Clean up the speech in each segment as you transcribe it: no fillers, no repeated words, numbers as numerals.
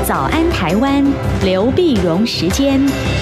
早安台湾，刘必荣时间。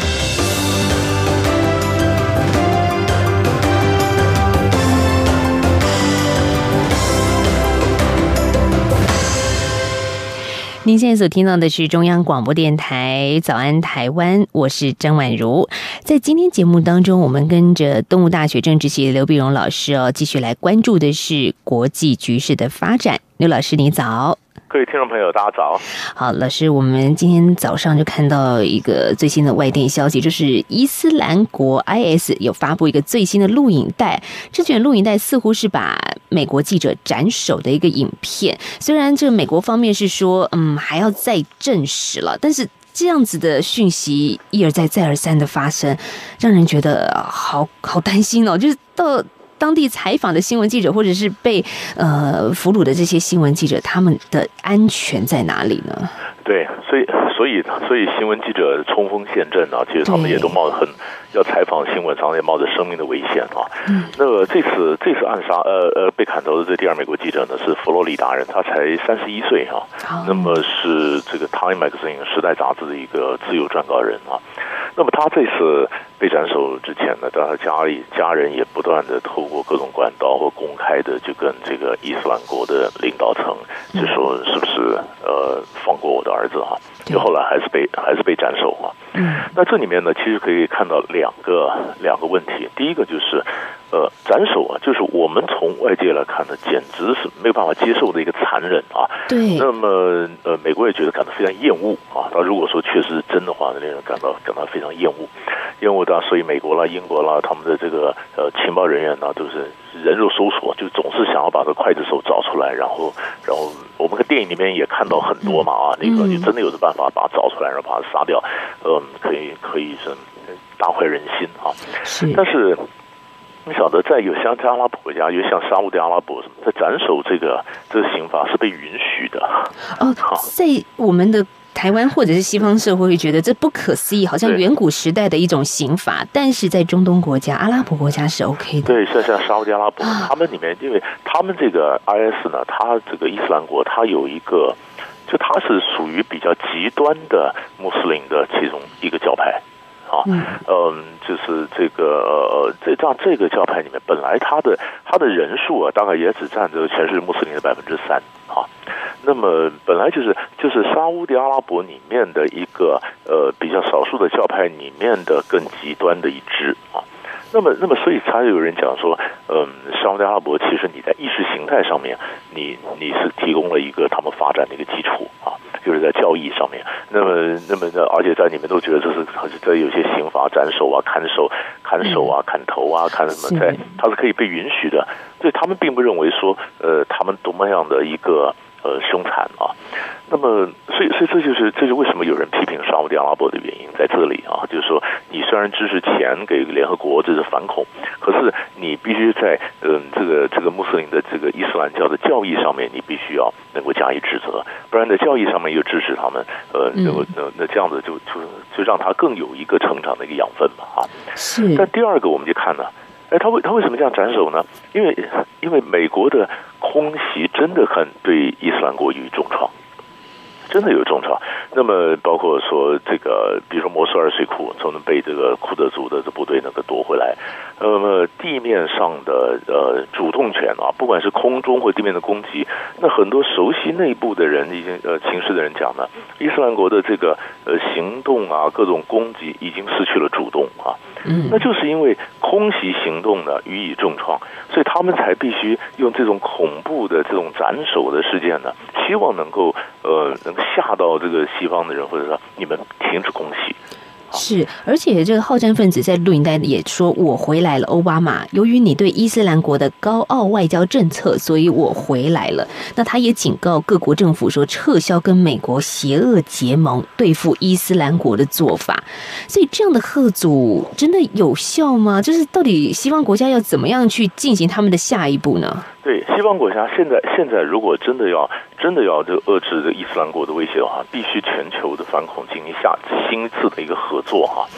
您现在所听到的是中央广播电台早安台湾，我是张婉如。在今天节目当中，我们跟着东吴大学政治系的刘必荣老师继续来关注的是国际局势的发展。刘老师你早。 各位听众朋友大家早。 好，老师，我们今天早上就看到一个最新的外电消息，就是伊斯兰国 IS 有发布一个最新的录影带，这卷录影带似乎是把美国记者斩首的一个影片，虽然这个美国方面是说还要再证实了，但是这样子的讯息一而再再而三的发生，让人觉得好担心哦，就是到当地采访的新闻记者，或者是被俘虏的这些新闻记者，他们的安全在哪里呢？对， 所以新闻记者冲锋陷阵啊，其实他们也都冒着要采访新闻，常常也冒着生命的危险啊。那么这次暗杀被砍头的这第二美国记者呢，是佛罗里达人，他才31岁啊。那么是这个 Time Magazine 时代杂志的一个自由撰稿人啊。那么他这次被斩首之前呢，当然家人也不断的透过各种管道或公开的就跟这个伊斯兰国的领导层就说是不是放过我的儿子哈，就后来还是被斩首嘛。那这里面呢，其实可以看到两个问题。第一个就是斩首啊，就是我们从外界来看呢，简直是没有办法接受的一个残忍啊。 对。 那么美国也觉得感到非常厌恶啊。他如果说确实是真的话，那令人感到非常厌恶的，所以美国啦、英国啦，他们的这个情报人员呢，都是人肉搜索，就总是想要把这刽子手找出来，然后我们在电影里面也看到很多嘛啊，那个你真的有的办法把他找出来，然后把他杀掉，可以是大快人心啊。 是， 但是你晓得，在有像阿拉伯国家，有像沙烏地阿拉伯什么，在斩首这个刑罚是被允许的哦。在我们的台湾或者是西方社会会觉得这不可思议，好像远古时代的一种刑罚，但是在中东国家、阿拉伯国家是 OK 的。 对，像沙烏地阿拉伯，他们里面，因为他们这个 IS 呢，他这个伊斯兰国，他有一个，就他是属于比较极端的穆斯林的其中一个教派。就是这个教派里面，本来他的人数啊，大概也只占这个全世界穆斯林的3%啊。那么本来就是沙烏地阿拉伯里面的一个比较少数的教派里面的更极端的一支啊。那么所以才有人讲说，沙烏地阿拉伯其实你在意识形态上面，你是提供了一个他们发展的一个基础啊。就是在教义上面，那么，而且在你们都觉得这有些刑罚，斩首啊、砍手啊、砍头啊、砍什么，它是可以被允许的，所以他们并不认为说，他们多么样的一个凶残啊。那么，所以这就是为什么有人批评沙烏地阿拉伯的原因在这里啊，就是说，你虽然支持钱给联合国这是反恐，可是你必须在这个穆斯林的这个伊斯兰教的教义上面，你必须要能够加以指责，不然在教义上面又支持他们，那这样子就让他更有一个成长的一个养分嘛啊。 是。 但第二个我们就看了，他为什么这样斩首呢？因为美国的空袭真的对伊斯兰国有重创。真的有重创，那么包括说这个，比如说摩苏尔水库从被这个库德族的部队那个夺回来，地面上的主动权啊，不管是空中或地面的攻击，那很多熟悉内部的人已经情势的人讲呢，伊斯兰国的这个行动啊，各种攻击已经失去了主动啊。那就是因为空袭行动呢予以重创，所以他们才必须用这种恐怖的这种斩首的事件呢，希望能够吓到这个西方的人，或者说你们停止空袭。 是，而且这个好战分子在录影带也说，我回来了，奥巴马，由于你对伊斯兰国的高傲外交政策，所以我回来了。那他也警告各国政府说，撤销跟美国邪恶结盟，对付伊斯兰国的做法。所以这样的吓阻真的有效吗？就是到底西方国家要怎么样去进行他们的下一步呢？ 对，西方国家现在如果真的要这遏制这伊斯兰国的威胁的话，必须全球的反恐进行新一次的一个合作哈。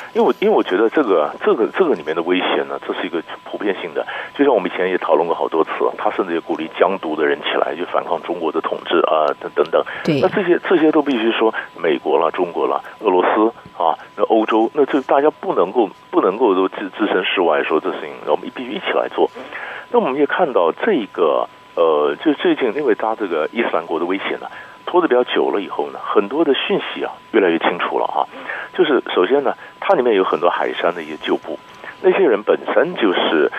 因为我觉得这个里面的危险呢，这是一个普遍性的，就像我们以前也讨论过好多次，他甚至也鼓励疆独的人起来，就反抗中国的统治啊，等等。 对， 那这些都必须说美国了、中国了、俄罗斯啊，那欧洲，那这大家不能够都置身事外，说这事情我们必须一起来做。那我们也看到这个就最近因为他这个伊斯兰国的威胁呢，拖得比较久了以后呢，很多的讯息啊越来越清楚了啊。就是首先呢，它里面有很多海山的一些旧部，那些人本身就是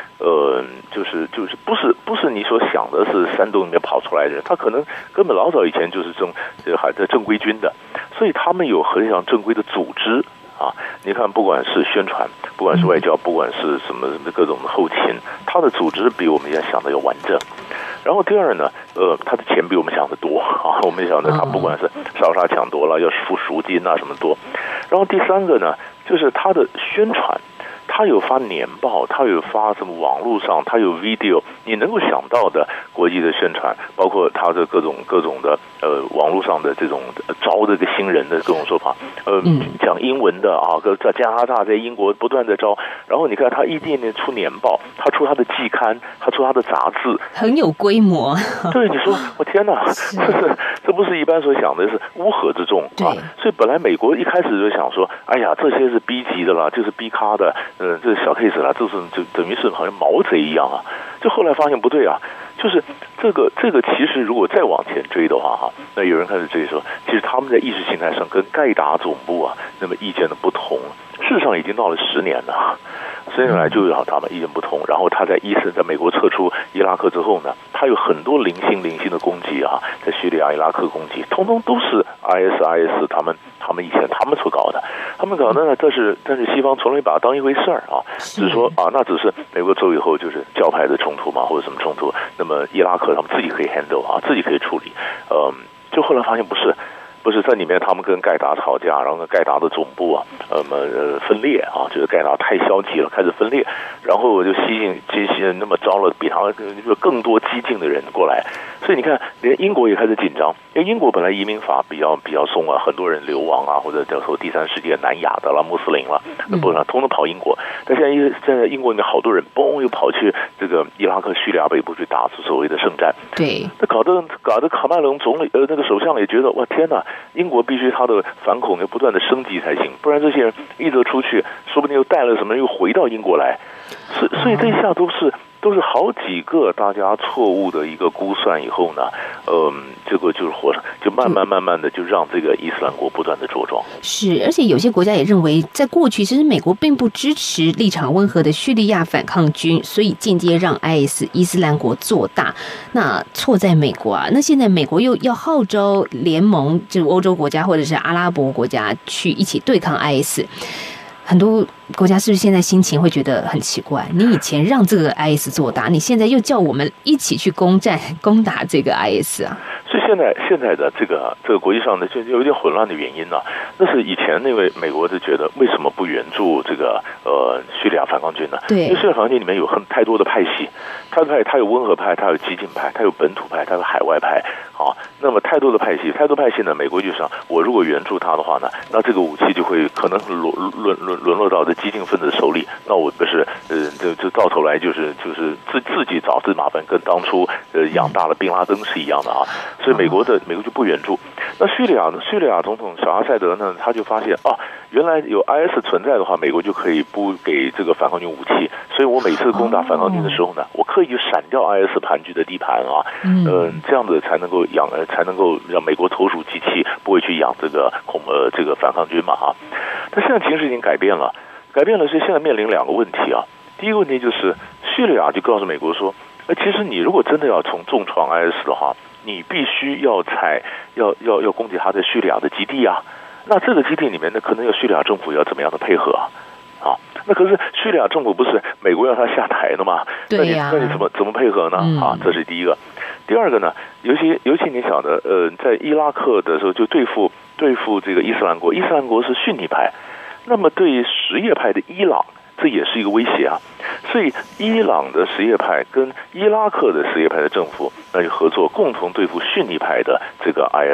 不是你所想的是山洞里面跑出来的人，他可能根本老早以前就是还在正规军的，所以他们有很像正规的组织啊。你看，不管是宣传，不管是外交，不管是什么各种的后勤，他的组织比我们现在想的要完整。然后第二呢，他的钱比我们想的多啊，我们想的他不管是烧杀抢夺了，要付赎金啊什么多。然后第三个呢，就是他的宣传。他有发年报，他有发什么网络上，他有 video， 你能够想到的国际的宣传，包括他的各种的网络上的这种招这个新人的各种说法，讲英文的啊，在加拿大在英国不断的招，然后你看他一年出年报，他出他的季刊，他出他的杂志， 很有规模。 对，你说我天哪，这不是一般所想的，是乌合之众啊！所以本来美国一开始就想说，哎呀，这些是 B 级的啦，就是 B 咖的。这小 case 啦，这是就等于是好像毛贼一样啊！就后来发现不对啊，就是这个其实如果再往前追的话哈，那有人开始追说，其实他们在意识形态上跟盖达总部啊，那么意见的不同，事实上已经闹了10年了。10年来就有他们意见不同，然后他在美国撤出伊拉克之后呢，他有很多零星的攻击啊，在叙利亚、伊拉克攻击，通通都是 IS 他们以前他们所搞的，他们搞的呢，但是西方从来把它当一回事儿啊，只是说啊，那只是美国走以后就是教派的冲突嘛，或者什么冲突，那么伊拉克他们自己可以 handle 啊，自己可以处理，就后来发现不是在里面，他们跟盖达吵架，然后盖达的总部啊，分裂啊，就是盖达太消极了，开始分裂，然后就吸引那么招了比他们更多激进的人过来，所以你看，连英国也开始紧张，因为英国本来移民法比较松啊，很多人流亡啊，或者叫做第三世界、南亚的啦、穆斯林啦，不然通通跑英国，但现在英国里面好多人嘣又跑去这个伊拉克、叙利亚北部去打所谓的圣战， 对， 那搞得卡麦隆总理那个首相也觉得哇天哪！英国必须他的反恐要不断的升级才行，不然这些人一则出去，说不定又带了什么，又回到英国来，所以这一下都是好几个大家错误的一个估算以后呢，这个就慢慢的就让这个伊斯兰国不断的茁壮。 是，而且有些国家也认为，在过去其实美国并不支持立场温和的叙利亚反抗军，所以间接让 IS 伊斯兰国做大。那错在美国啊！那现在美国又要号召联盟，就欧洲国家或者是阿拉伯国家去一起对抗 IS。很多国家是不是现在心情会觉得很奇怪？你以前让这个 IS 做大，你现在又叫我们一起去攻打这个 IS 啊？ 所以现在的这个国际上的就有点混乱的原因呢，那是以前那位美国就觉得为什么不援助这个叙利亚反抗军呢？ 对， 因为叙利亚反抗军里面有太多的派系，它有温和派，它有激进派，它有本土派，它有海外派啊。那么太多派系呢，美国就想，我如果援助他的话呢，那这个武器就会可能沦落到这激进分子手里，那我不是就到头来就是自己找自麻烦，跟当初养大了宾拉登是一样的啊。所以美国就不援助。那叙利亚总统小阿塞德呢，他就发现啊，原来有 IS 存在的话，美国就可以不给这个反抗军武器。所以我每次攻打反抗军的时候呢，我刻意就闪掉 IS 盘踞的地盘啊，这样子才能够让美国投鼠忌器，不会去养这个反抗军嘛哈。但现在情势已经改变了，所以现在面临2个问题啊。第一个问题就是叙利亚就告诉美国说，其实你如果真的要重创 IS 的话，你必须要攻击他在叙利亚的基地啊。那这个基地里面呢，可能有叙利亚政府要怎么样的配合啊？那可是叙利亚政府不是美国要他下台的吗？ 对呀， 那你怎么配合呢？啊，这是第一个。第二个呢，尤其你晓得，在伊拉克的时候就对付这个伊斯兰国是逊尼派，那么对于什叶派的伊朗，这也是一个威胁啊。所以伊朗的什叶派跟伊拉克的什叶派的政府那就合作，共同对付逊尼派的这个 IS。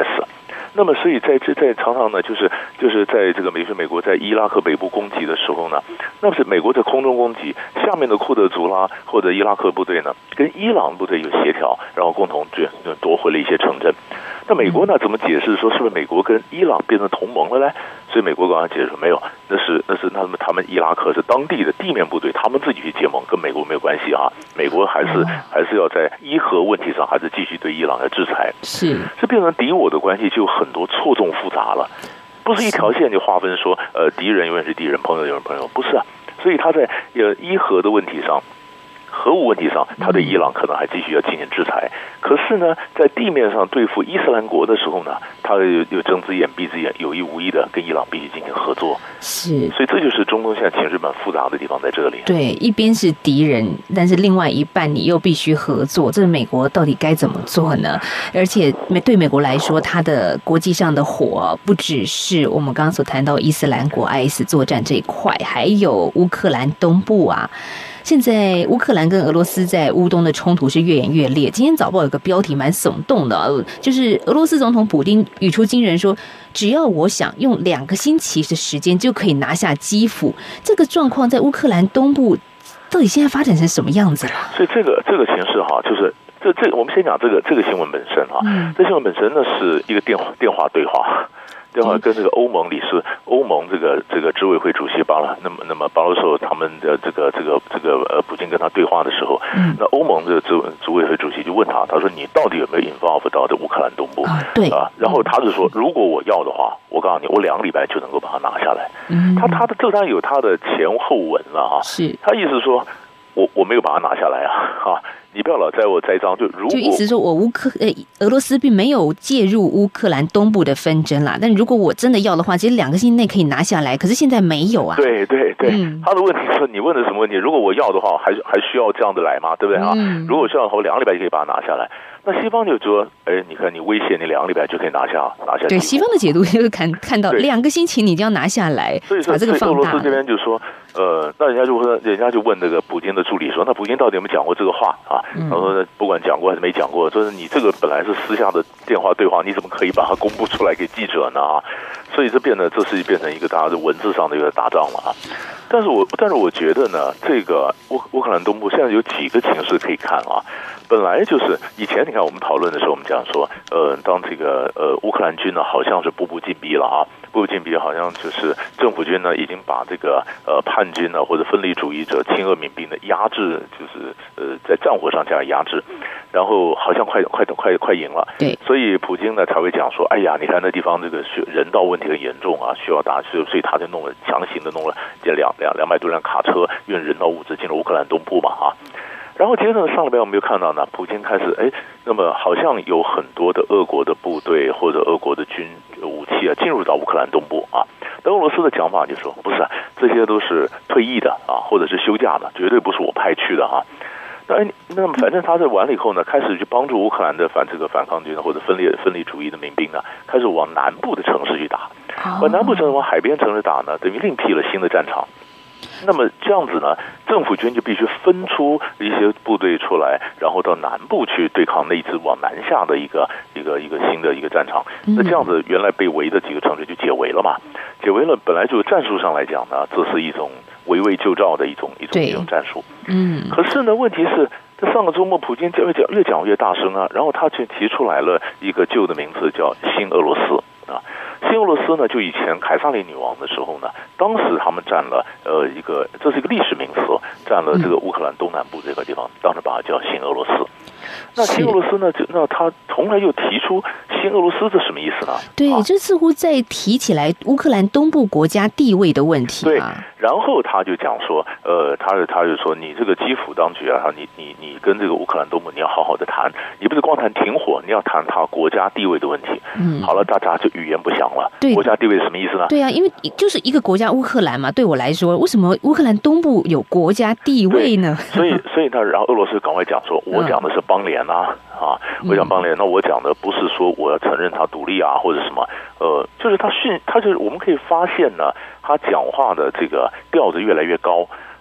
那么所以在常常呢，就是在这个美国在伊拉克北部攻击的时候呢，那么是美国在空中攻击，下面的库德族啦或者伊拉克部队呢，跟伊朗部队有协调，然后共同夺回了一些城镇。那美国呢怎么解释说是不是美国跟伊朗变成同盟了呢？所以美国刚刚解释说没有，那是他们伊拉克是当地的地面部队，他们自己去结盟，跟美国没有关系啊。美国还是要在伊核问题上还是继续对伊朗的制裁。 是， 这变成敌我的关系就有很多错综复杂了，不是一条线就划分说敌人永远是敌人，朋友永远是朋友，不是啊。所以他在伊核的问题上。核武问题上，他对伊朗可能还继续要进行制裁。可是呢，在地面上对付伊斯兰国的时候呢，他有睁只眼闭只眼，有意无意的跟伊朗必须进行合作。 是， 所以这就是中东现在情势蛮复杂的地方在这里。 对，一边是敌人，但是另外一半你又必须合作，这美国到底该怎么做呢？而且对美国来说，它的国际上的火不只是我们刚刚所谈到伊斯兰国 IS 作战这一块，还有乌克兰东部啊。现在乌克兰跟俄罗斯在乌东的冲突是越演越烈。今天早报有个标题蛮耸动的，就是俄罗斯总统普丁语出惊人说，只要我想用2个星期的时间就可以拿下基辅。这个状况在乌克兰东部到底现在发展成什么样子了？ 所以这个情势哈，就是我们先讲这个新闻本身哈，这新闻本身呢是一个电话对话。跟这个欧盟这个执委会主席那么巴罗索他们的这个普京跟他对话的时候，那欧盟的执委会主席就问他说你到底有没有 involve 到这乌克兰东部？ 对啊，然后他就说如果我要的话，我告诉你，我2个礼拜就能够把它拿下来。他的这当然有他的前后文了哈， 是他意思说我没有把它拿下来啊。你不要老在我栽赃，就意思说我俄罗斯并没有介入乌克兰东部的纷争啦。但如果我真的要的话，其实2个星期内可以拿下来，可是现在没有啊。 对，他的问题是你问的什么问题？如果我要的话，还需要这样的来吗？对不对啊？如果需要的话，我2个礼拜就可以把它拿下来。那西方就说，你看你威胁你2个礼拜就可以拿下。 对，西方的解读就是看到2个星期你就要拿下来，把这个放大。 俄罗斯这边就说，那人家就问那个普京的助理说，那普京到底有没有讲过这个话啊？他说不管讲过还是没讲过，说是你这个本来是私下的电话对话，你怎么可以把它公布出来给记者呢？啊，所以这是变成一个大家的文字上的一个打仗了啊。但是我觉得呢，这个乌克兰东部现在有几个情势可以看啊。本来就是以前你看我们讨论的时候，我们讲说，当这个乌克兰军呢好像是步步进逼了啊，步步进逼好像就是政府军呢已经把这个叛军呢或者分离主义者亲俄民兵的压制，就是在战火上加以压制，然后好像快赢了。 对， 所以普京呢才会讲说，哎呀，你看那地方这个人道问题很严重啊，需要所以他就强行的弄了这200多辆卡车运人道物资进入乌克兰东部嘛啊。然后接着上礼拜我们又看到呢，普京开始那么好像有很多的俄国的部队或者俄国的武器啊进入到乌克兰东部啊。但俄罗斯的讲法就说不是，这些都是退役的啊，或者是休假的，绝对不是我派去的哈。那么反正他在完了以后呢，开始去帮助乌克兰的反抗军或者分离主义的民兵呢，开始往南部的城市去打，往南部城市往海边城市打呢，等于另辟了新的战场。那么这样子呢，政府军就必须分出一些部队出来，然后到南部去对抗那支往南下的一个新的一个战场。那这样子原来被围的几个城市就解围了嘛？解围了，本来就战术上来讲呢，这是一种围魏救赵的一种战术。可是呢，问题是在上个周末，普京越讲越大声啊，然后他就提出来了一个旧的名词叫新俄罗斯啊。新俄罗斯呢，就以前凯撒琳女王的时候呢，当时他们占了这是一个历史名词，占了这个乌克兰东南部这个地方，当时把它叫新俄罗斯。那新俄罗斯呢，他从来又提出新俄罗斯，这什么意思呢？ 对，这似乎在提起来乌克兰东部国家地位的问题。 对，然后他就讲说，他就说你这个基辅当局啊，你跟这个乌克兰东部你要好好的谈，你不是光谈停火，你要谈他国家地位的问题。好了，大家就语言不详了。 对， 国家地位是什么意思呢？ 对啊，因为就是一个国家乌克兰嘛，对我来说，为什么乌克兰东部有国家地位呢？ 所以他然后俄罗斯赶快讲说，我讲的是邦联啊，我讲邦联，那我讲的不是说我要承认他独立啊或者什么，就是他就是我们可以发现呢，他讲话的这个调子越来越高。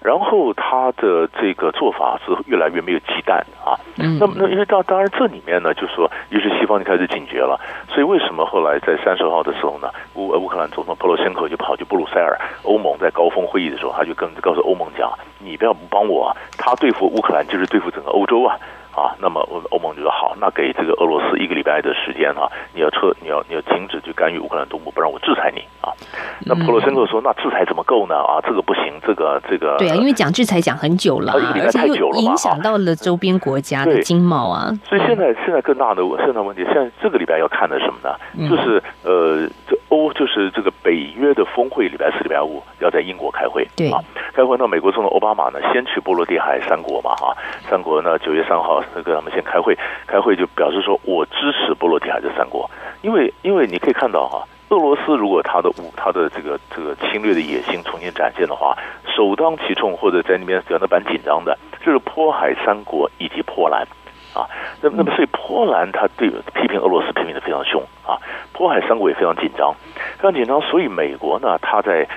然后他的这个做法是越来越没有忌惮啊。那因为当然这里面呢，就是说，于是西方就开始警觉了。所以为什么后来在30号的时候呢，乌克兰总统波罗申科就跑去布鲁塞尔，欧盟在高峰会议的时候，他就告诉欧盟讲，你不要不帮我啊，他对付乌克兰就是对付整个欧洲啊。那么欧盟就说好，那给这个俄罗斯1个礼拜的时间啊，你要停止去干预乌克兰东部，不然我制裁你啊。那波罗申科说，那制裁怎么够呢？这个不行，这个对啊，因为讲制裁讲很久了，而且又影响到了周边国家的经贸啊。 所以现在更大的问题，现在这个礼拜要看的什么呢？就是就是这个北约的峰会，礼拜4、礼拜5要在英国开会。 对啊， 开会呢，美国总统奥巴马呢先去波罗的海3国嘛，3国呢9月3号跟他们先开会就表示说我支持波罗的海这3国，因为你可以看到俄罗斯如果他的这个侵略的野心重新展现的话，首当其冲或者在那边讲的蛮紧张的，就是波海3国以及波兰。那么所以波兰他对批评俄罗斯批评的非常凶波海3国也非常紧张，所以美国呢，他在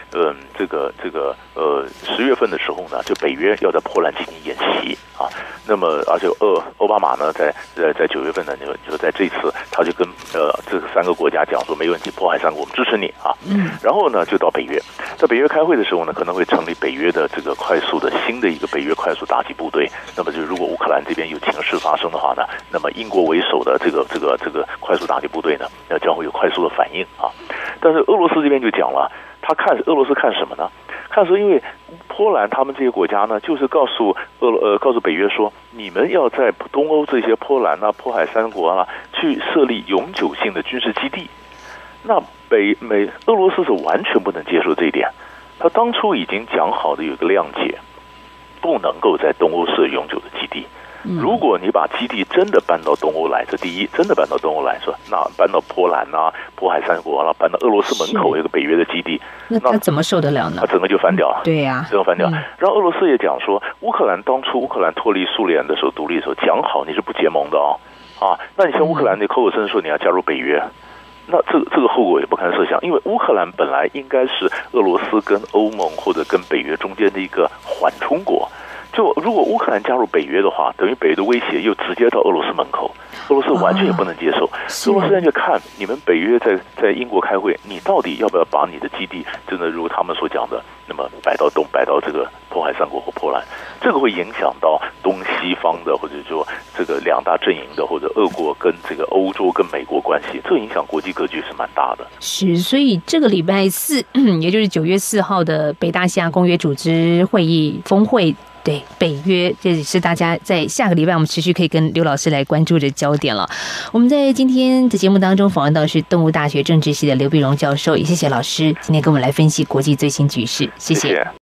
10月份的时候呢，就北约要在波兰进行演习那么而且奥巴马呢，在9月份呢，就在这次他就跟这3个国家讲说没问题，波海3国我们支持你然后呢就到北约，在北约开会的时候呢，可能会成立北约的这个新的一个北约快速打击部队。那么就如果乌克兰这边有情势发生的话呢，那么英国为首的这个快速打击部队呢，将会有快速的反应但是俄罗斯这边就讲了，俄罗斯看什么呢？看说，因为波兰他们这些国家呢，就是告诉北约说，你们要在东欧这些波兰波海3国去设立永久性的军事基地。那俄罗斯是完全不能接受这一点，他当初已经讲好的有一个谅解，不能够在东欧设永久的基地。如果你把基地真的搬到东欧来，这第一，真的搬到东欧来说，那搬到波兰波海3国搬到俄罗斯门口有个北约的基地， 那他怎么受得了呢？ 他整个就翻掉了。 对呀， 整个翻掉。然后俄罗斯也讲说，当初乌克兰脱离苏联的时候，独立的时候，讲好你是不结盟的那你像乌克兰，你口口声声说你要加入北约，那这个后果也不堪设想，因为乌克兰本来应该是俄罗斯跟欧盟或者跟北约中间的一个缓冲国。就如果乌克兰加入北约的话，等于北约的威胁又直接到俄罗斯门口，俄罗斯完全也不能接受。俄罗斯人就看你们北约在英国开会，你到底要不要把你的基地真的如他们所讲的，那么摆到这个波海3国或波兰，这个会影响到东西方的，或者说这个2大阵营的，或者俄国跟这个欧洲跟美国关系，这个影响国际格局是蛮大的。 是，所以这个礼拜4，也就是9月4号的北大西洋公约组织会议峰会。对，北约，这也是大家在下个礼拜我们持续可以跟刘老师来关注的焦点了。我们在今天的节目当中访问到的是动物大学政治系的刘必荣教授，也谢谢老师今天跟我们来分析国际最新局势，谢谢。